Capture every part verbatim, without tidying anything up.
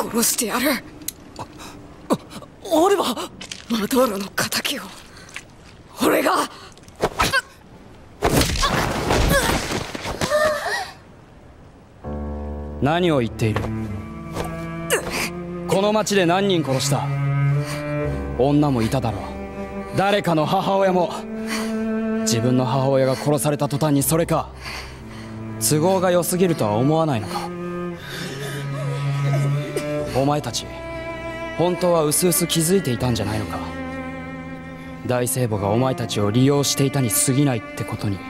殺してやる。 あ、あ、あれはマドーロの仇を俺が。 何を言っている。この町で何人殺した。女もいただろう。誰かの母親も。自分の母親が殺された途端にそれか。都合が良すぎるとは思わないのか。お前たち本当はうすうす気づいていたんじゃないのか。大聖母がお前たちを利用していたに過ぎないってことに。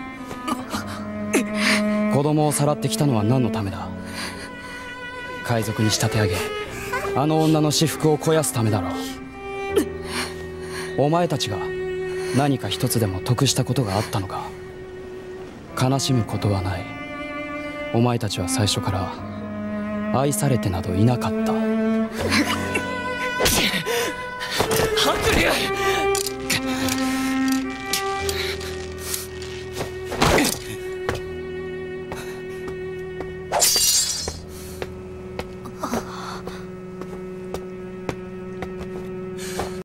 子供をさらってきたのは何のためだ。海賊に仕立て上げあの女の私腹を肥やすためだろう。お前たちが何か一つでも得したことがあったのか。悲しむことはない。お前たちは最初から愛されてなどいなかった。 ハンクリー